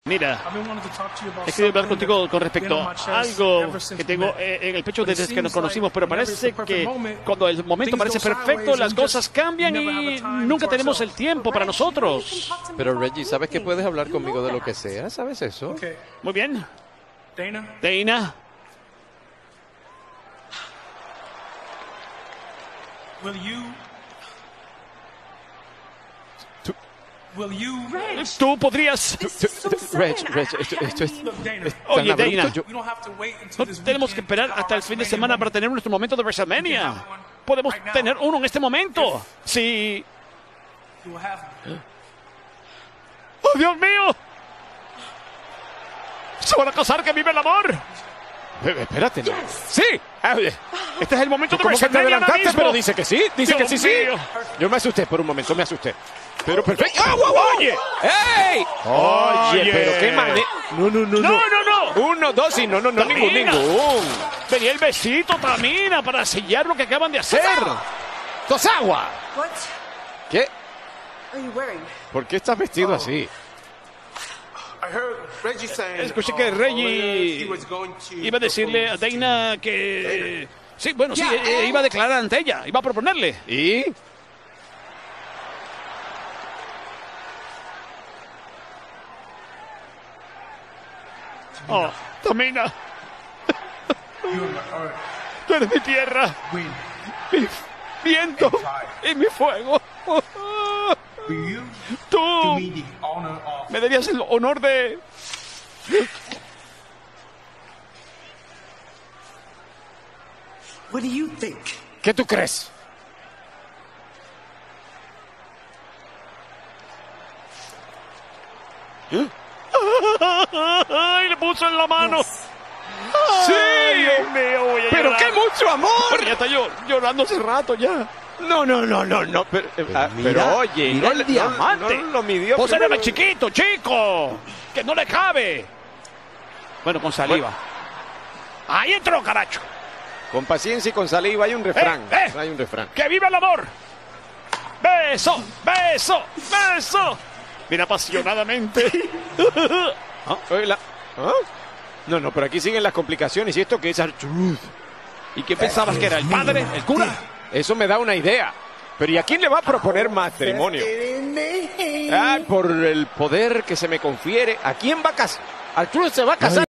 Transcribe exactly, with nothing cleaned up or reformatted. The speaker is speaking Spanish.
Mira, he querido hablar contigo con respecto a algo que tengo en el pecho desde que nos conocimos, pero parece que cuando el momento parece perfecto, las cosas cambian y nunca tenemos el tiempo para nosotros. Pero Reggie, ¿sabes que puedes hablar conmigo de lo que sea? ¿Sabes eso? Muy bien. Dana. Tú podrías... Reg, Reg, esto, esto es... es Oye, tan Dana, abrupto. Yo- no tenemos que esperar hasta el fin de semana para tener nuestro momento de WrestleMania. Podemos tener uno en este momento. Sí. ¡Oh, Dios mío! ¡Se van a casar! ¡Que vive el amor! Eh, Espérate, ¿no? ¡Sí! Este es el momento de ¿Cómo que te WrestleMania ahora adelantaste? mismo. Pero dice que sí, dice Dios que sí, sí. mío. Yo me asusté por un momento, me asusté. Pero perfecto. ¡Ah, guau, guau! Oye. ¡Ey! Oye, Oye. pero qué manera. No, no, no, No, no, no. Uno, dos y no, no, no, ningún, Tamina. ningún. Venía el besito, Tamina, para sellar lo que acaban de hacer. ¡Tosagua! What ¿Qué? are you wearing? ¿Por qué estás vestido así? Escuché que Reggie iba a decirle a Dana que... Sí, bueno, sí, eh, iba a declarar ante ella, iba a proponerle. ¿Y? Oh, Tamina. Tú eres mi tierra, mi viento y mi fuego. Tú me darías el honor de... What do you think? ¿Qué tú crees? ¡Ay, le puso en la mano! ¡Sí! Dios mío, voy a ¡Pero llorar. qué mucho amor! Porque ya está yo llorando hace rato ya. No, no, no, no, no. Pero, ah, mira, pero oye, mira no, el le- no- diamante. No, lo midió. Pues primero. era chiquito, chico. Que no le cabe. Bueno, con saliva. Ahí entró, caracho. Con paciencia y con saliva hay un refrán. Eh, eh. Hay un refrán. ¡Que viva el amor! ¡Beso! ¡Beso! ¡Beso! Mira, apasionadamente. ¿Ah? Oye, la- ¿Ah? No, no, pero aquí siguen las complicaciones. ¿Y esto qué es R-Truth? ¿Y qué pensabas que era? ¿El padre? ¿El cura? Eso me da una idea. Pero ¿y a quién le va a proponer matrimonio? Ah, por el poder que se me confiere. ¿A quién va a casar? R-Truth se va a casar.